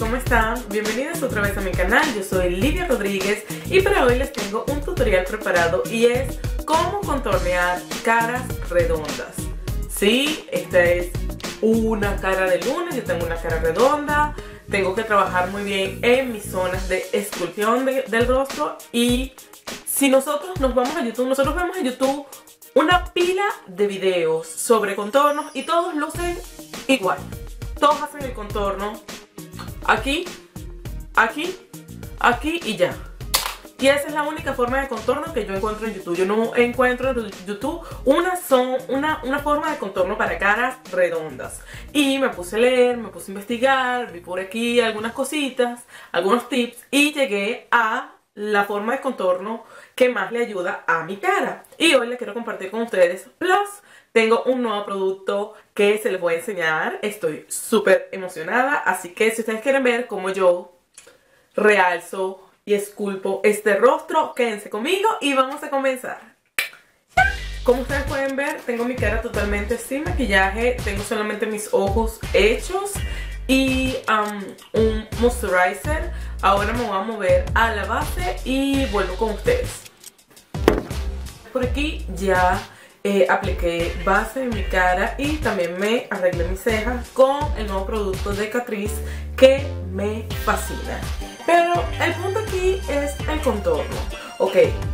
¿cómo están? Bienvenidos otra vez a mi canal, yo soy Lidia Rodríguez y para hoy les tengo un tutorial preparado y es cómo contornear caras redondas. Sí, esta es una cara de luna, yo tengo una cara redonda, tengo que trabajar muy bien en mis zonas de esculpión del rostro y si nosotros nos vamos a YouTube, nosotros vemos en YouTube una pila de videos sobre contornos y todos lucen igual. Todos hacen el contorno aquí, aquí, aquí y ya. Y esa es la única forma de contorno que yo encuentro en YouTube. Yo no encuentro en YouTube una forma de contorno para caras redondas. Y me puse a leer, me puse a investigar, vi por aquí algunas cositas, algunos tips y llegué a la forma de contorno que más le ayuda a mi cara. Y hoy les quiero compartir con ustedes. Plus, tengo un nuevo producto que se les voy a enseñar. Estoy súper emocionada. Así que si ustedes quieren ver cómo yo realzo y esculpo este rostro, quédense conmigo y vamos a comenzar. Como ustedes pueden ver, tengo mi cara totalmente sin maquillaje. Tengo solamente mis ojos hechos y un moisturizer. Ahora me voy a mover a la base y vuelvo con ustedes. Por aquí ya apliqué base en mi cara y también me arreglé mis cejas con el nuevo producto de Catrice que me fascina. Pero el punto aquí es el contorno. Ok,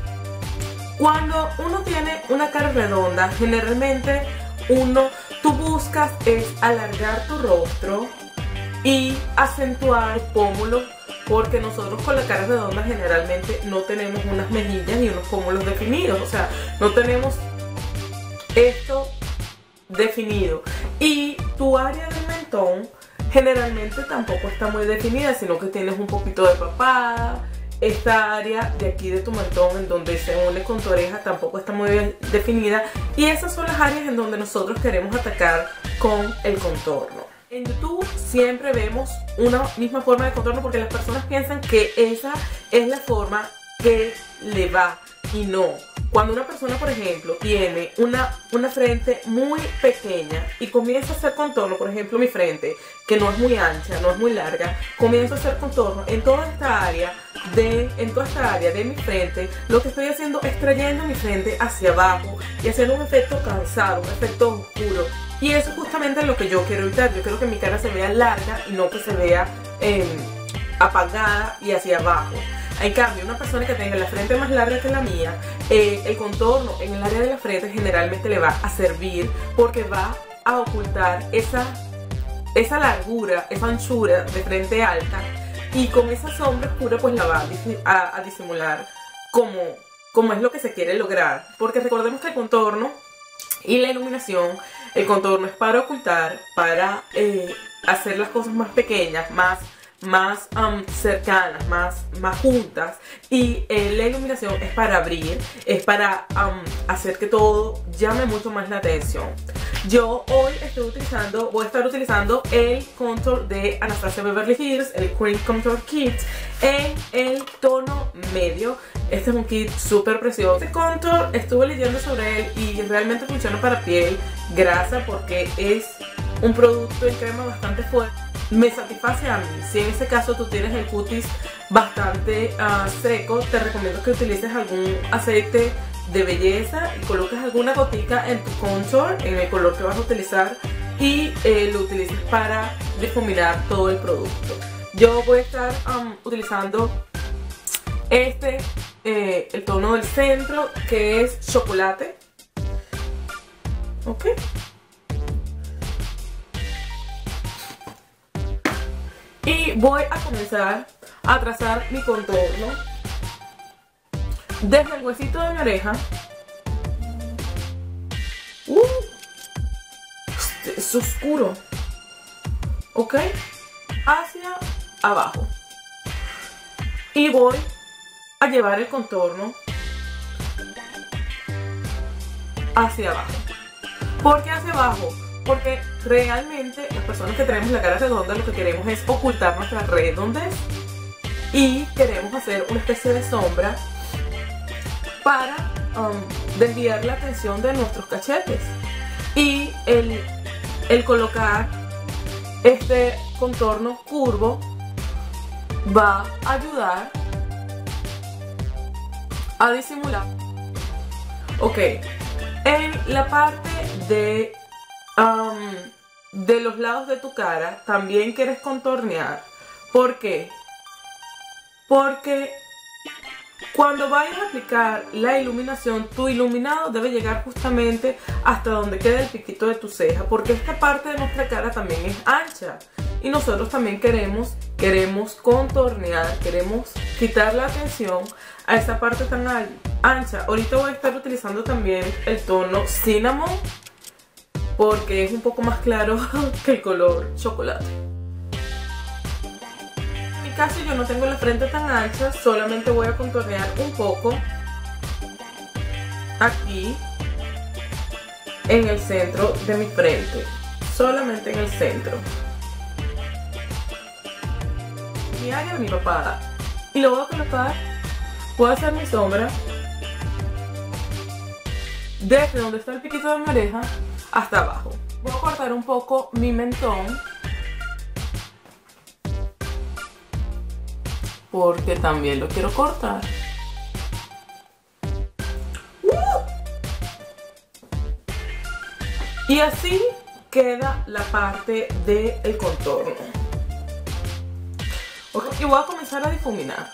cuando uno tiene una cara redonda, generalmente tú buscas es alargar tu rostro y acentuar pómulos, porque nosotros con la cara redonda generalmente no tenemos unas mejillas ni unos pómulos definidos, o sea, no tenemos esto definido. Y tu área del mentón generalmente tampoco está muy definida, sino que tienes un poquito de papada. Esta área de aquí de tu mentón en donde se une con tu oreja tampoco está muy bien definida. Y esas son las áreas en donde nosotros queremos atacar con el contorno. En YouTube siempre vemos una misma forma de contorno porque las personas piensan que esa es la forma que le va y no. Cuando una persona, por ejemplo, tiene una frente muy pequeña y comienza a hacer contorno, por ejemplo mi frente, que no es muy ancha, no es muy larga, comienzo a hacer contorno en toda esta área de mi frente, lo que estoy haciendo es trayendo mi frente hacia abajo y haciendo un efecto cansado, un efecto oscuro. Y eso es justamente lo que yo quiero evitar. Yo quiero que mi cara se vea larga y no que se vea apagada y hacia abajo. En cambio, una persona que tenga la frente más larga que la mía, el contorno en el área de la frente generalmente le va a servir porque va a ocultar esa largura, esa anchura de frente alta, y con esa sombra oscura pues la va a disimular como es lo que se quiere lograr. Porque recordemos que el contorno y la iluminación, el contorno es para ocultar, para hacer las cosas más pequeñas, más cercanas, más juntas, y la iluminación es para abrir, es para hacer que todo llame mucho más la atención. Yo hoy voy a estar utilizando el contour de Anastasia Beverly Hills, el Cream Contour Kit, en el tono medio. Este es un kit súper precioso. Este contour estuve leyendo sobre él y realmente funciona para piel grasa porque es un producto en crema bastante fuerte. Me satisface a mí. Si en ese caso tú tienes el cutis bastante seco, te recomiendo que utilices algún aceite de belleza y coloques alguna gotica en tu contour, en el color que vas a utilizar, y lo utilices para difuminar todo el producto. Yo voy a estar utilizando el tono del centro, que es chocolate. Ok. Y voy a comenzar a trazar mi contorno desde el huesito de mi oreja. Es oscuro. Ok. Hacia abajo. Y voy a llevar el contorno hacia abajo. ¿Por qué hacia abajo? Porque realmente las personas que tenemos la cara redonda lo que queremos es ocultar nuestra redondez y queremos hacer una especie de sombra para desviar la atención de nuestros cachetes. Y el colocar este contorno curvo va a ayudar a disimular. Ok, en la parte de los lados de tu cara también quieres contornear. ¿Por qué? Porque cuando vayas a aplicar la iluminación, tu iluminado debe llegar justamente hasta donde queda el piquito de tu ceja, porque esta parte de nuestra cara también es ancha y nosotros también queremos contornear, queremos quitar la atención a esa parte tan ancha. Ahorita voy a estar utilizando también el tono Cinnamon porque es un poco más claro que el color chocolate. En mi caso yo no tengo la frente tan ancha, solamente voy a contornear un poco aquí en el centro de mi frente, solamente en el centro. Mi área de mi papada. Y lo voy a colocar, voy a hacer mi sombra desde donde está el piquito de mi oreja hasta abajo. Voy a cortar un poco mi mentón porque también lo quiero cortar. Y así queda la parte del contorno. Okay, y voy a comenzar a difuminar.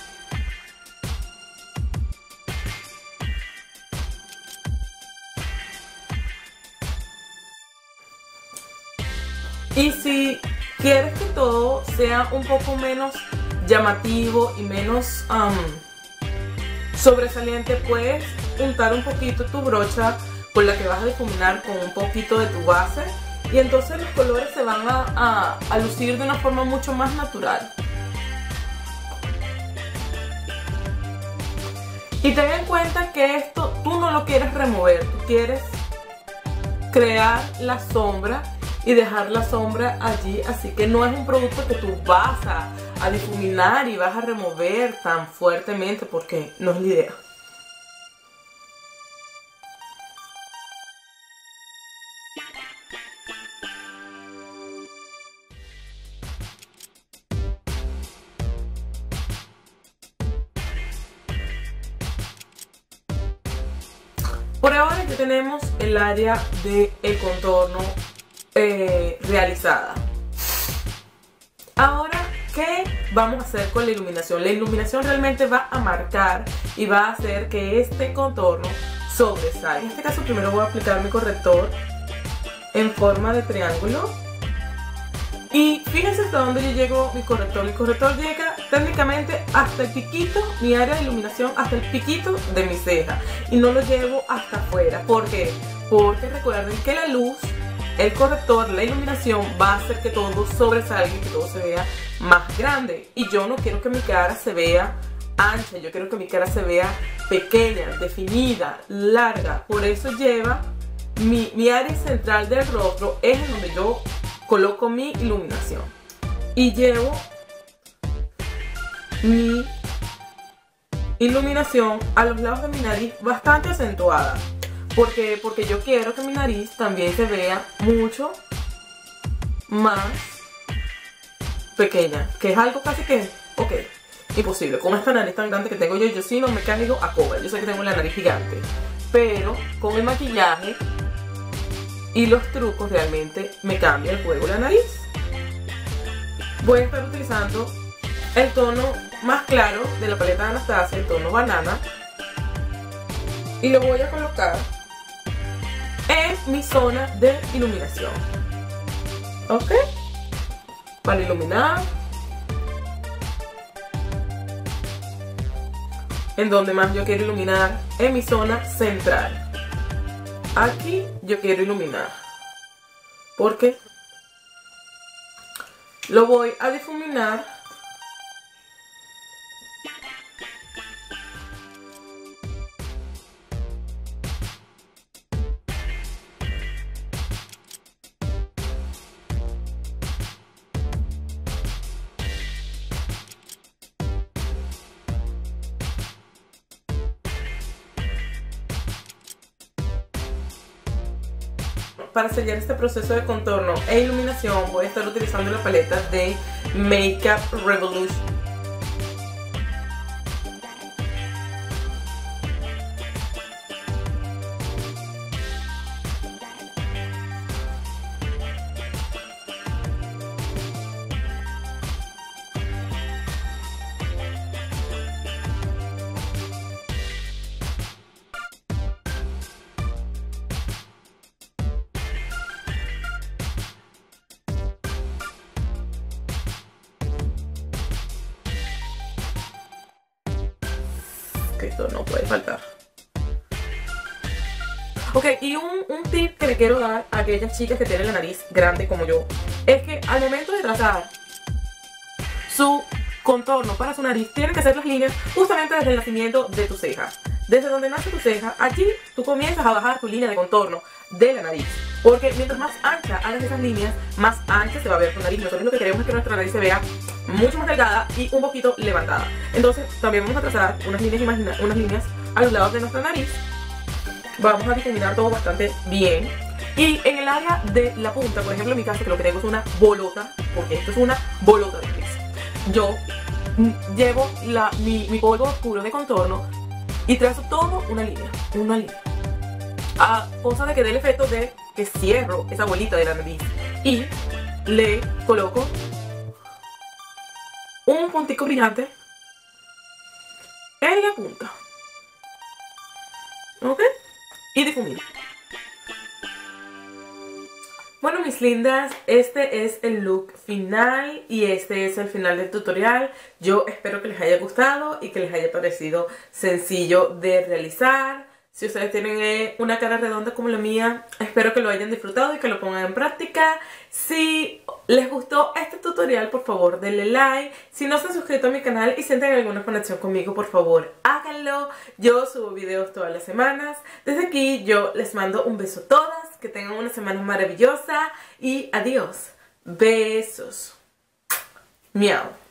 Y si quieres que todo sea un poco menos llamativo y menos sobresaliente, puedes untar un poquito tu brocha con la que vas a difuminar con un poquito de tu base y entonces los colores se van a lucir de una forma mucho más natural. Y ten en cuenta que esto tú no lo quieres remover, tú quieres crear la sombra y dejar la sombra allí, así que no es un producto que tú vas a difuminar y vas a remover tan fuertemente porque no es la idea. Por ahora ya tenemos el área del contorno realizada. Ahora, ¿qué vamos a hacer con la iluminación? La iluminación realmente va a marcar y va a hacer que este contorno sobresalga. En este caso primero voy a aplicar mi corrector en forma de triángulo. Y fíjense hasta dónde yo llego mi corrector. Mi corrector llega técnicamente hasta el piquito, mi área de iluminación, hasta el piquito de mi ceja. Y no lo llevo hasta afuera. ¿Por qué? Porque recuerden que la luz, el corrector, la iluminación va a hacer que todo sobresalga y que todo se vea más grande. Y yo no quiero que mi cara se vea ancha, yo quiero que mi cara se vea pequeña, definida, larga. Por eso lleva mi área central del rostro, es en donde yo coloco mi iluminación. Y llevo mi iluminación a los lados de mi nariz bastante acentuada. Porque yo quiero que mi nariz también se vea mucho más pequeña. Que es algo casi que, ok, imposible. Con esta nariz tan grande que tengo yo sí no me caigo a cover. Yo sé que tengo la nariz gigante. Pero con el maquillaje y los trucos realmente me cambia el juego la nariz. Voy a estar utilizando el tono más claro de la paleta de Anastasia, el tono banana. Y lo voy a colocar en mi zona de iluminación. ¿Ok? Para iluminar. En donde más yo quiero iluminar, en mi zona central. Aquí yo quiero iluminar. Porque lo voy a difuminar . Para sellar este proceso de contorno e iluminación voy a estar utilizando la paleta de Makeup Revolution esto no puede faltar. Ok, y un tip que le quiero dar a aquellas chicas que tienen la nariz grande como yo, es que al momento de trazar su contorno para su nariz, tienen que hacer las líneas justamente desde el nacimiento de tu ceja. Desde donde nace tu ceja, allí tú comienzas a bajar tu línea de contorno de la nariz. Porque mientras más ancha hagas esas líneas, más ancha se va a ver tu nariz. Nosotros lo que queremos es que nuestra nariz se vea mucho más delgada y un poquito levantada. Entonces también vamos a trazar unas líneas a los lados de nuestra nariz. Vamos a difuminar todo bastante bien. Y en el área de la punta, por ejemplo en mi caso, que lo que tengo es una bolota, porque esto es una bolota de nariz, yo llevo mi polvo oscuro de contorno y trazo todo una línea, a cosa de que dé el efecto de que cierro esa bolita de la nariz y le coloco un puntico brillante en la punta, ¿ok? Y difumino. Bueno, mis lindas, este es el look final y este es el final del tutorial. Yo espero que les haya gustado y que les haya parecido sencillo de realizar. Si ustedes tienen una cara redonda como la mía, espero que lo hayan disfrutado y que lo pongan en práctica. Si les gustó este tutorial, por favor denle like. Si no se han suscrito a mi canal y sienten alguna conexión conmigo, por favor háganlo. Yo subo videos todas las semanas. Desde aquí yo les mando un beso a todas. Que tengan una semana maravillosa y adiós. Besos. Miau.